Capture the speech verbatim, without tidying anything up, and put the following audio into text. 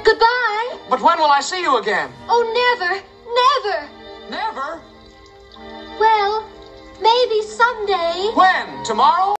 Goodbye. But when will I see you again? Oh, never, never. Never? Well, maybe someday. When? Tomorrow?